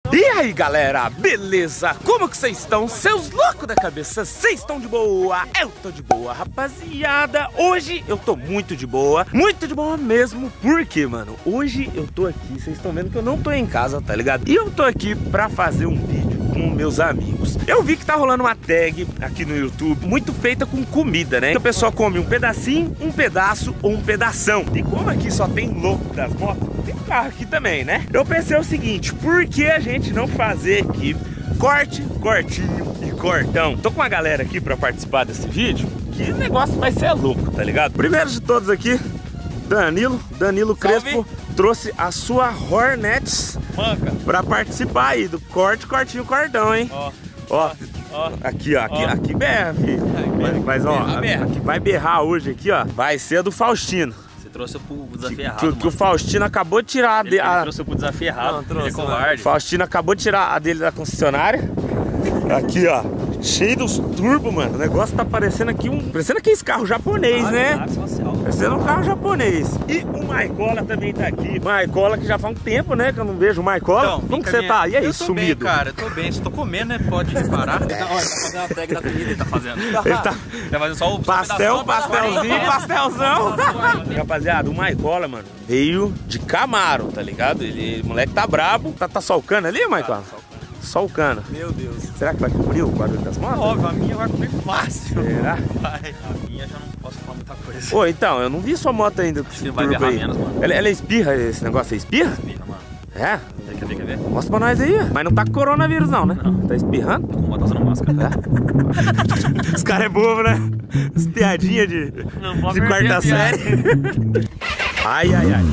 E aí galera, beleza? Como que vocês estão? Seus loucos da cabeça, vocês estão de boa? Eu tô de boa, rapaziada. Hoje eu tô muito de boa mesmo. Por quê, mano? Hoje eu tô aqui, vocês estão vendo que eu não tô em casa, tá ligado? E eu tô aqui pra fazer um vídeo com meus amigos. Eu vi que tá rolando uma tag aqui no YouTube muito feita com comida, né? Que a pessoa come um pedacinho, um pedaço ou um pedação. E como aqui só tem louco das motos, tem carro aqui também, né? Eu pensei o seguinte, por que a gente não fazer aqui corte, cortinho e cortão? Tô com uma galera aqui pra participar desse vídeo, que o negócio vai ser louco, tá ligado? Primeiro de todos aqui, Danilo Crespo trouxe a sua Hornets pra participar aí do corte, cortinho, cortão, hein? Ó. Aqui, ó, aqui berra, filho. Mas ó, aqui vai berrar hoje aqui, ó. Vai ser do Faustino. Você trouxe pro desafio errado. Que o Faustino acabou de tirar ele trouxe pro desafio errado. Não, trouxe, ele é covarde. Faustino acabou de tirar a dele da concessionária. Aqui, ó. Cheio dos turbos, mano. O negócio tá parecendo aqui parecendo aqueles carros japonês, né? Parecendo um carro japonês. E o Maicola também tá aqui. Maicola que já faz um tempo, né? Que eu não vejo o Maicola. Então, como que você tá? E aí, sumido? Bem, cara, eu tô bem. Se tô comendo, né? Pode parar. Olha, tá fazendo uma tag da comida, ele tá fazendo. Ele tá fazendo só o pastelzinho, pastelzão. Rapaziada, o Maicola, mano, veio de Camaro, tá ligado? O moleque tá brabo. Tá só o cano ali, Maicola? Só o cano. Meu Deus. Será que vai cobrir o barulho das motos? Óbvio, a minha vai cobrir fácil. Será? Vai. A minha já não posso falar muita coisa. Ô, então, eu não vi sua moto ainda. Você vai berrar menos, mano. Ela espirra, esse negócio aí espirra? Espirra, mano. É? Quer ver? Mostra pra nós aí. Mas não tá com coronavírus não, né? Não. Tá espirrando? Tô com uma usando máscara. É? Os caras é bobo, né? As piadinhas de quarta série. Ai.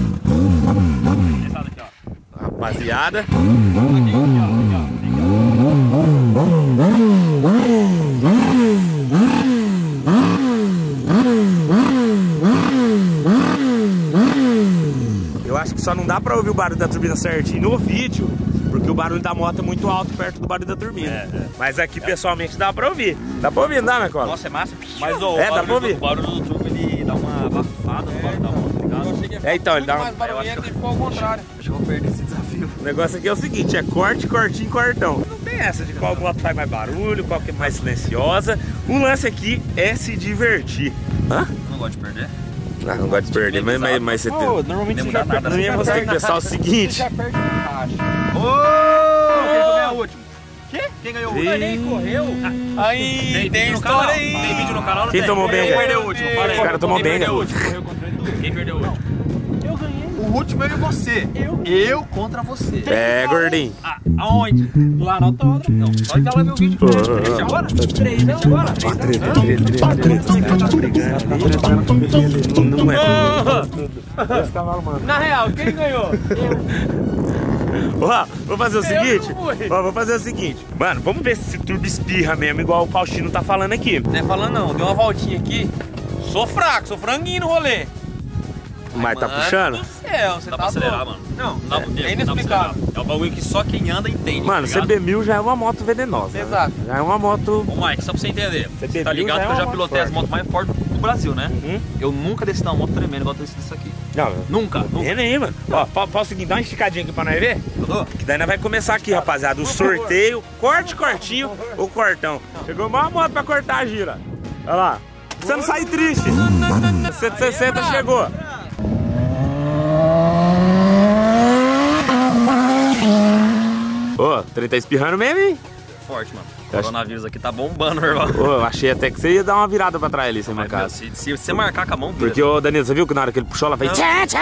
Rapaziada. Eu acho que só não dá pra ouvir o barulho da turbina certinho no vídeo, porque o barulho da moto é muito alto perto do barulho da turbina. Mas aqui pessoalmente dá pra ouvir. Dá pra ouvir, não dá, minha cola? Nossa, é massa. Mas dá pra ouvir. O barulho do turbo, ele dá uma abafada no barulho da moto, ligado? Então, ele dá uma... Acho que ficou ao contrário. Acho que eu vou perder esse desafio. O negócio aqui é o seguinte, é corte, cortinho, cortão. Não tem essa de qual moto faz mais barulho, qual que é mais silenciosa. O lance aqui é se divertir. Hã? Não gosto de perder. Não gosto de perder, mas você tem... Normalmente você já perde. Não, você tem que pensar o seguinte. Você já perde na caixa. Quem ganhou o último? Quem ganhou o último? Nem correu. Aí, tem história aí. Tem vídeo no canal? Quem tomou bem? Quem perdeu o último? O cara tomou bem, né? Quem perdeu o último? Eu ganhei. O último eu e você. Eu contra você. É, gordinho. Aonde? Lá no autódromo. Não, só que ela viu o vídeo. Três agora? Três agora? Não é. Na real, quem ganhou? Ó, vou fazer o seguinte. Vou fazer o seguinte. Mano, vamos ver se esse turbo espirra mesmo, igual o Faustino tá falando aqui. Não é falando não, deu uma voltinha aqui. Sou fraco, sou franguinho no rolê. Mas tá puxando? Você dá pra acelerar, mano. Não, é inexplicável. É um bagulho que só quem anda entende. Mano, tá CB1000 já é uma moto venenosa. Exato. Né? Já é uma moto... Ô Mike, só pra você entender. CB1000 tá ligado que eu já pilotei as motos mais fortes do Brasil, né? Eu nunca desci numa moto tremenda igual eu desci disso aqui. Não, nunca. Nem, mano. Ó, fala o seguinte, dá uma esticadinha aqui pra nós ver. Que daí nós vai começar aqui, rapaziada. O sorteio, corte, cortinho ou cortão. Chegou uma moto pra cortar a gira. Olha lá. Você não sai triste. 160 chegou. Ô, o trem tá espirrando mesmo, hein? Forte, mano. O coronavírus aqui tá bombando, meu irmão. Ô, eu achei até que você ia dar uma virada pra trás ali, sem marcar. Se você marcar com a mão, porque, ô, Danilo, você viu que na hora que ele puxou, ela fez...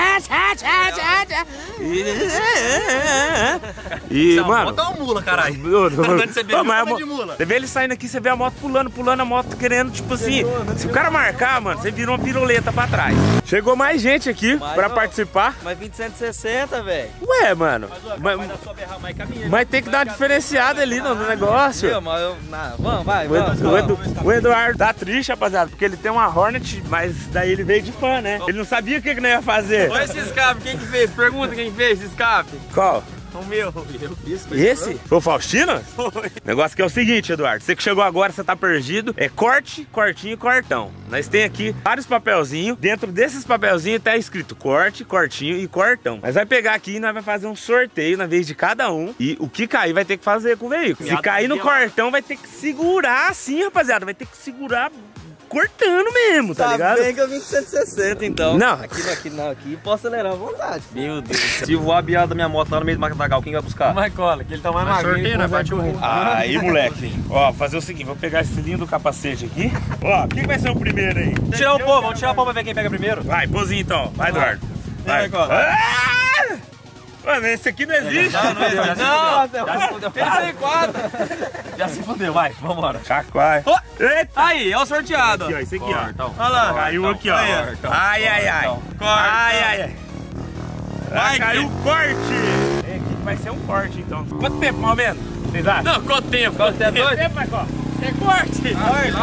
E, mano... Bota uma mula, caralho. Você vê ele saindo aqui, você vê a moto pulando, a moto querendo, tipo assim... Se o cara marcar, mano, você vira uma piruleta pra trás. Chegou mais gente aqui pra participar. Mas 160, velho. Ué, mano. Mas tem que dar uma diferenciada ali no negócio. Vamos, vai. O Eduardo tá triste, rapaziada, porque ele tem uma Hornet, mas daí ele veio de fã, né? Ele não sabia o que não ia fazer. Olha esse escape, quem que fez? Pergunta quem fez esse escape. Qual? O meu. Eu fiz. Esse? Foi o Faustino? Foi. O negócio que é o seguinte, Eduardo. Você que chegou agora, você tá perdido. É corte, cortinho e cortão. Nós tem aqui vários papelzinhos. Dentro desses papelzinhos tá escrito corte, cortinho e cortão. Nós vai pegar aqui e nós vai fazer um sorteio na vez de cada um. E o que cair vai ter que fazer com o veículo. Se cair no cortão, vai ter que segurar assim, rapaziada. Vai ter que segurar cortando mesmo, tá ligado? Bem que eu vim com 160, então. Não. Aqui posso acelerar à vontade. Meu Deus. Se voar a biada da minha moto lá no meio do matagal, quem vai buscar? O Maicola, que ele tá mais magrinho. Aí, moleque. Ó, fazer o seguinte, vou pegar esse lindo capacete aqui. Ó, quem vai ser o primeiro aí? Vamos tirar o pô, vamos tirar o pô pra ver quem pega primeiro. Vai, pôzinho então. Vai, Eduardo. Vai. Mano, esse aqui não existe. Não, já se fudeu. Pensei em 4. Já se fudeu, vai, vambora. Chacoalha. Oh, aí, é o sorteado. Aqui, ó, esse aqui, ó. Olha lá. Caiu aqui, ó. Ai, ai, ai. Ai, ai, ai. Vai, caiu o corte. Aqui vai ser um corte, então. Quanto tempo, mais ou menos? Vocês acham? Não, quanto tempo? Quanto tempo? Quanto tempo, Michael? É corte.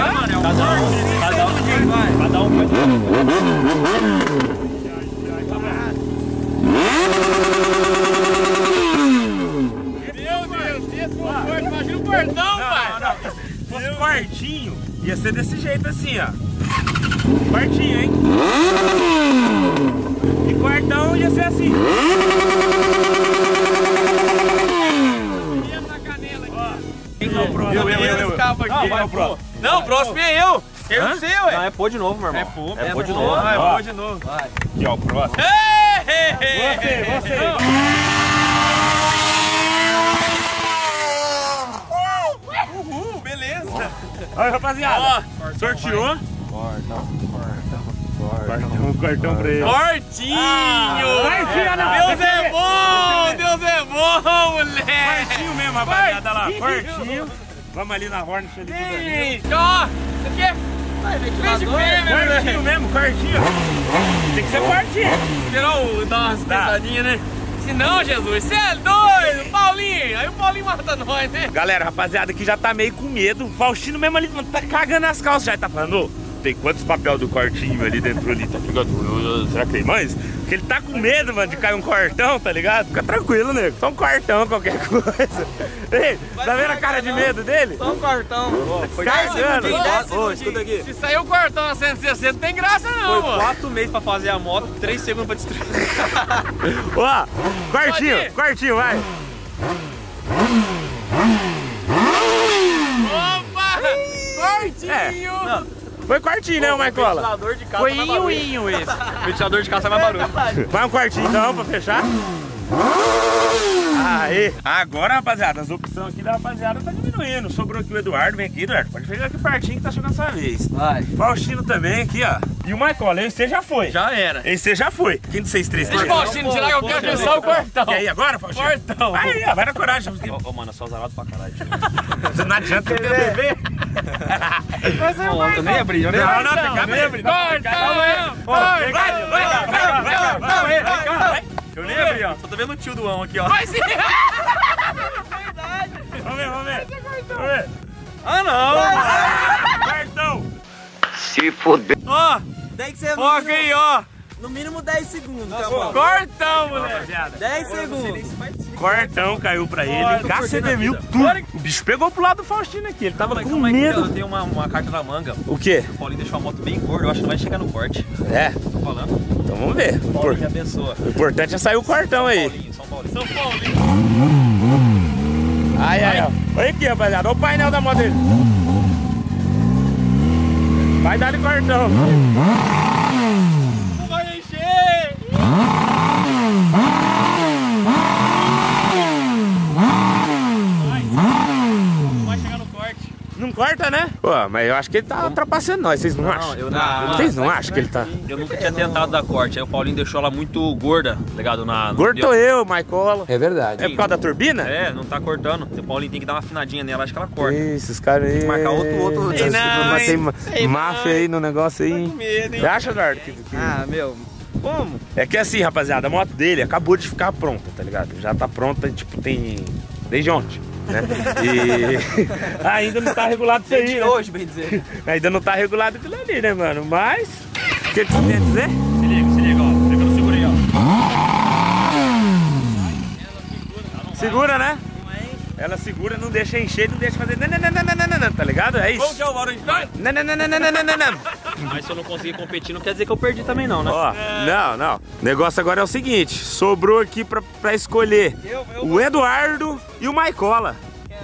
Cada um Imagina o cordão, pai! Se fosse quartinho, ia ser desse jeito assim, ó. Quartinho, hein? E quartão ia ser assim. Na canela aqui. Ó. Quem é o próximo? Quem é o próximo? Não, o próximo é eu. Eu não sei, ué. Não, é pô de novo, meu irmão. É pô de novo. É pô de novo. Vai. Aqui, ó, o próximo. Você. Olha, rapaziada, sorteou. Cortão pra ele. Cortinho! Deus é bom, moleque! Cortinho mesmo, rapaziada, lá, cortinho. Vamos ali na Hornet ali. Ó, isso aqui é cortinho mesmo, cortinho. Tem que ser cortinho. Tirou, dar umas tentadinhas, né? Se não, Jesus, você é doido, Paulinho! Aí o Paulinho mata nós, né? Galera, rapaziada, que já tá meio com medo. O Faustino mesmo ali tá cagando as calças. Já tá falando, tem quantos papel do cortinho ali dentro ali, tá ligado? Será que tem mais? Porque ele tá com medo, mano, de cair um cortão, tá ligado? Fica tranquilo, nego. Só um cortão, qualquer coisa. Ei, tá vendo a cara de medo dele? Só um cortão. Foi cagando. Ô, escuta aqui. Se sair o cortão a 160, não tem graça não, mano. 4 meses pra fazer a moto, 3 segundos pra destruir. Ó, cortinho, vai. Opa! Cortinho! É. Foi cortinho, né, Maicola? Ventilador de casa. Foi inho esse. Ventilador de casa é mais barulho. Vai um quartinho então pra fechar. Aê! Agora, rapaziada, as opções aqui da rapaziada tá diminuindo. Sobrou aqui o Eduardo. Vem aqui, Eduardo. Pode pegar aqui pertinho que tá chegando a sua vez. Vai. Faustino também aqui, ó. E o Maicola, esse já foi. Já era. Esse já foi. Quem de vocês três? Deixa o Faustino tirar que eu quero pensar o cortão. E aí, agora, Faustino? Cortão. Aí, ó, vai na coragem. Ô, mano, é só zarado pra caralho. Não adianta você ter bebê. Mas eu nem abri. Não, tem que abrir. Vai. Eu nem abri, ó. Só tô vendo o tio do ão aqui, ó. Vai sim! Verdade! Vamos ver. Ah, não! Cartão! Se foder. Ó! Tem que ser Foca aí, ó! no mínimo 10 segundos. Cortão, moleque! 10 segundos. Cortão caiu pra ele. KCD mil, o bicho pegou pro lado do Faustino aqui. Ele tava com medo. Eu tenho uma carta na manga. O quê? O Paulinho deixou a moto bem gorda. Eu acho que não vai chegar no corte. É? Tô falando. Então vamos ver. Paulinho que abençoa. O importante é sair o cortão aí. São Paulinho. Ai, ó. Olha aqui, rapaziada. Olha o painel da moto dele. Vai dar de cortão. Vai encher! Vai chegar no corte. Não corta, né? Pô, mas eu acho que ele tá ultrapassando nós. Vocês não acham? Vocês não acham que ele tá... Eu nunca tinha tentado dar corte. Aí o Paulinho deixou ela muito gorda, ligado? Gordo eu, Maicola. É verdade. É por causa da turbina? É, não tá cortando. O Paulinho tem que dar uma afinadinha nela, acho que ela corta. Isso, os caras aí... Tem que marcar outro. Tem máfia aí no negócio aí. Com medo, hein? Você acha, Eduardo? Ah, meu. Como? É que assim, rapaziada, a moto dele acabou de ficar pronta, tá ligado? Já tá pronta, tipo, tem... Desde ontem, né? E... ainda não tá regulado isso aí, né? Hoje, bem dizer. Ainda não tá regulado aquilo ali, né, mano? Mas... O que você tem a dizer? Se liga, ó. Pega no seguro aí, ó. Ela Segura, né? Ela segura, não deixa encher, não deixa fazer nananana, tá ligado? É isso. Como que é o barulho de vai? Nananana. Mas se eu não conseguir competir, não quer dizer que eu perdi também não, né? Ó, não. O negócio agora é o seguinte, sobrou aqui pra escolher o Eduardo e o Maicola.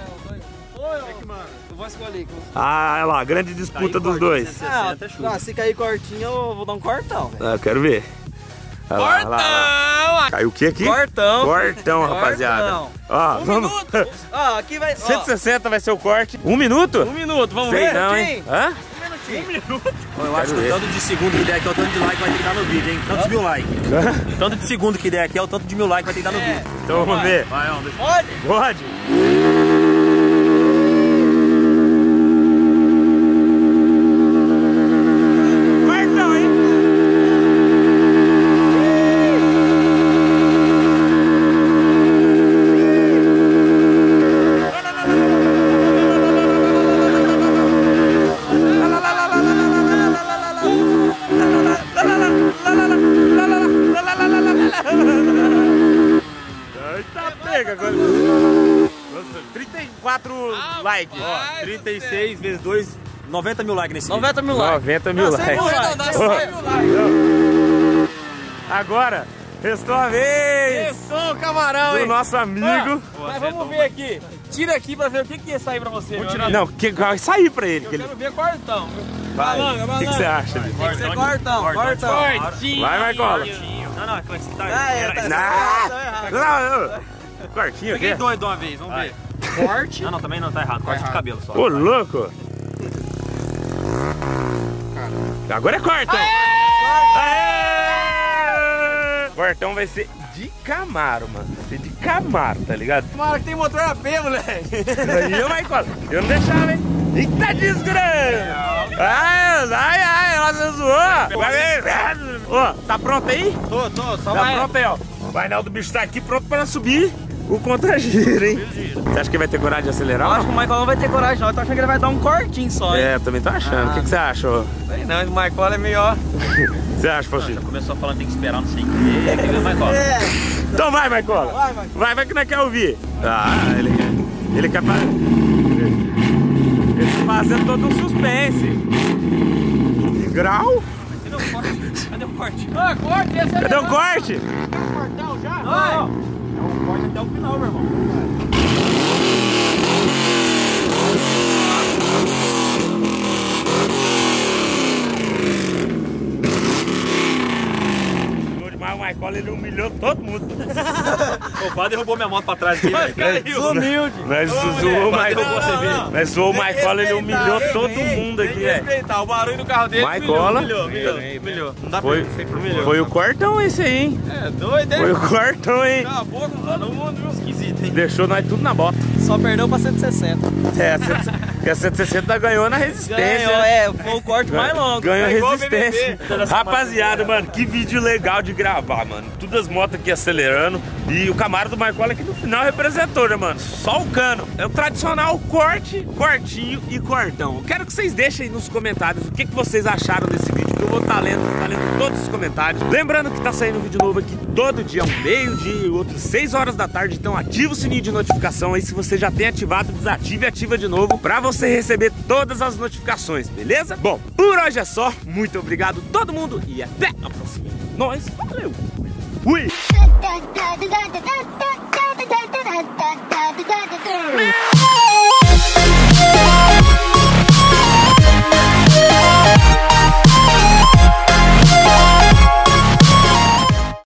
Eu vou escolher. Ah, olha lá, grande disputa dos dois. Se cair cortinho, eu vou dar um cortão, velho. Ah, eu quero ver. Olha lá. Caiu o que aqui? Cortão, rapaziada. Ó, vamos. Ó, aqui vai. 160 vai ser o corte. 1 minuto? 1 minuto, vamos Sei ver? não, hein? Hã? 1 minuto. Eu acho que o tanto de segundo que der aqui é o tanto de like que vai ter que dar no vídeo, hein? Tantos mil likes. O tanto de segundo que der aqui é o tanto de mil likes que vai ter que dar no vídeo. Então vamos ver. Vai, vamos ver. Pode? Cortão, hein? Eita, pega agora. 34 likes. Ó, 36 vezes 2, 90 mil likes nesse 90 mil likes. 90 mil likes. Agora, restou a vez Restou o camarão, do hein? nosso amigo. Mas vamos ver aqui. Tira aqui pra ver o que ia sair pra você. Não, que vai sair pra ele. Eu Que ele... quero ver cortão. Vai. O que você acha? Tem que ser cortão. Cortinho. Vai, Maicola. Não, como é que você tá? Não, cortinho aqui. Peguei dois de uma vez, vamos ver. Corte. Não, também não, tá errado. Corte de cabelo só. Ô, louco. Agora é cortão. Aê! Cortão vai ser de Camaro, mano. Vai ser de Camaro, tá ligado? Tomara que tem motor AP, moleque. Aí, ô, Maicola, eu não deixava, hein? Eita, desgrama! Ai, ela zoou! Ó, tá pronto aí? Tô, só Tá vai. pronto aí, ó. O painel do bicho tá aqui pronto pra subir o contra-giro, hein? Você acha que vai ter coragem de acelerar? Eu acho que o Michael não vai ter coragem, não. Eu tô achando que ele vai dar um cortinho só, hein? É, eu também tô achando. O que você acha, ó? Sei não, o Michael é melhor. O que você acha, Faustino? Começou falando que tem que esperar, não sei o que. Tem que ver mais cola. Então vai, Maicola. Vai que não quer ouvir. Ah, ele quer fazer... Ele tá fazendo todo um suspense. Grau? Cadê o corte? Ah, corte, esse é Cadê o corte? cortão já? Vai! É um corte até o final, meu irmão. O Maicola, ele humilhou todo mundo. O quase derrubou minha moto pra trás aqui, velho. Humilde. Nós zoou o Maicola. Nós zoou o Maicola, ele humilhou todo mundo aqui, velho. Respeitar o barulho do carro dele. Maicola. Humilhou. Não dá Foi, pra sempre humilhou. foi o cortão esse aí, hein? É doido, hein? Foi o cortão, hein? Acabou com todo mundo, viu? Esquisito, hein? Deixou nós tudo na bota. Só perdeu pra 160. Porque a 160 ganhou na resistência. Ganhou, foi o corte mais longo. Ganhou Igual resistência. BBB. Rapaziada, mano, que vídeo legal de gravar, mano. Todas as motos aqui acelerando. E o Camaro do Maicola aqui no final representou, né, mano? Só o cano. É o tradicional corte, cortinho e cortão. Eu quero que vocês deixem aí nos comentários o que vocês acharam desse vídeo. Que eu vou estar lendo todos os comentários. Lembrando que tá saindo vídeo novo aqui todo dia, meio-dia e outro 6 horas da tarde. Então ativa o sininho de notificação aí. Se você já tem ativado, desative e ativa de novo pra você receber todas as notificações, beleza? Bom, por hoje é só. Muito obrigado todo mundo e até a próxima. Nós, valeu! Fui! da da da da da da da da da da da da da